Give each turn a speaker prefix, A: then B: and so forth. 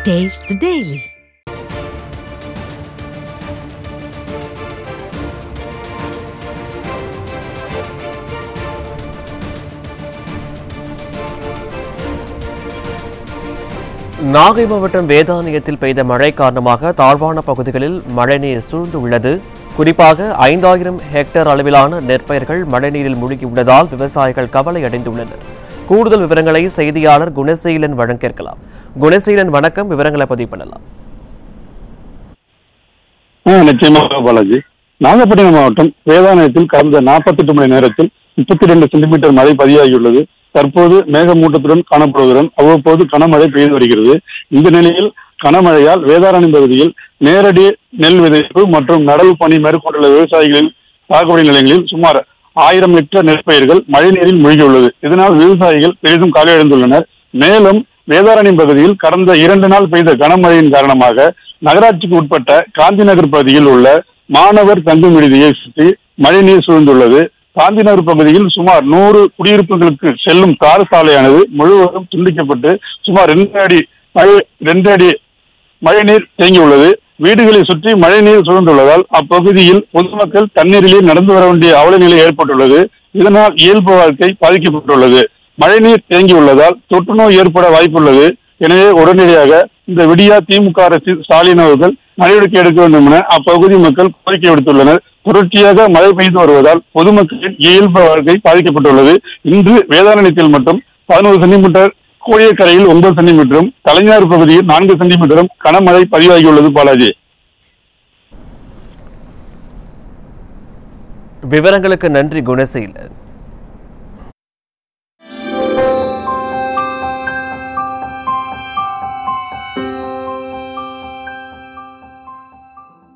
A: Taste the Daily.
B: Nagai மாவட்டம் வேதாரண்யத்தில் பெய்த மழை காரணமாக தாழ்வான பகுதிகளில் மழைநீர் சூழ்ந்துள்ளது. குறிப்பாக 5000 ஹெக்டேர் அளவிலான நெற்பயிர்கள் மழைநீரில் மூழ்கியுள்ளதால் விவசாயிகள் கவலை அடைந்துள்ளனர். கூடுதல் விவரங்களை செய்தியாளர் குணசீலன் வழங்க கேட்கலாம். குணசீலன் வணக்கம், விவரங்களை பதிவு பண்ணலாம்.
C: நிச்சயமாக பாலாஜி. நாகப்பட்டினம் மாவட்டம் வேதாரண்யத்தில் கடந்த 48 மணி நேரத்தில் 32 சென்டிமீட்டர் மழை பதிவாகியுள்ளது. தற்போது மேகமூட்டத்துடன் காணப்படுவதுடன் அவ்வப்போது கனமழை பெய்து வருகிறது. இந்த நிலையில் கனமழையால் வேதாரண்யம் பகுதியில் நேரடி நெல் விதைப்பு மற்றும் நடவு பணி மேற்கொண்டுள்ள விவசாயிகளின் சாகுபடி நிலையங்களில் சுமார் 1000 ஹெக்டேர் நெற்பயிர்கள் மழைநீரில் மூழ்கியுள்ளது. இதனால் விவசாயிகள் பெரிதும் கவலையடைந்துள்ளனர். மேலும் வேதாரண்யம் பகுதியில் கடந்த 2 நாள் பெய்த கனமழையின் காரணமாக நகராட்சிக்கு உட்பட்ட காந்தி நகர் பகுதியில் உள்ள மாணவர் தங்கும் விடுதியை சுற்றி மழைநீர் சூழ்ந்துள்ளது. காந்தி நகர் பகுதியில் சுமார் 100 குடியிருப்புகளுக்கு செல்லும் தார் சாலையானது முழுவதும் துண்டிக்கப்பட்டு சுமார் 2 அடி மழைநீர் தேங்கியுள்ளது. வீடுகளை சுற்றி மழைநீர் சூழ்ந்துள்ளதால் அப்பகுதியில் பொதுமக்கள் தண்ணீரிலே நடந்து வர வேண்டிய அவல நிலை ஏற்பட்டுள்ளது. இதனால் இயல்பு வாழ்க்கை பாதிக்கப்பட்டுள்ளது. மழைநீர் தேங்கியுள்ளதால் தொற்று நோய் ஏற்பட வாய்ப்புள்ளது. எனவே உடனடியாக இந்த விடியா திமுக அரசு ஸ்டாலின் அவர்கள் நடவடிக்கை எடுக்க வேண்டும் என அப்பகுதி மக்கள் கோரிக்கை விடுத்துள்ளனர். தொடர்ச்சியாக மழை பெய்து வருவதால் பொதுமக்களின் இயல்பு வாழ்க்கை பாதிக்கப்பட்டுள்ளது. இன்று வேதாரண்யத்தில் மட்டும் 11 சென்டிமீட்டர், கோடியக்கரையில் 9 சென்டிமீட்டரும், கலைஞர் பகுதியில் 4 சென்டிமீட்டரும் கனமழை பதிவாகியுள்ளது. பாலாஜி,
B: விவரங்களுக்கு நன்றி குணசீலன்.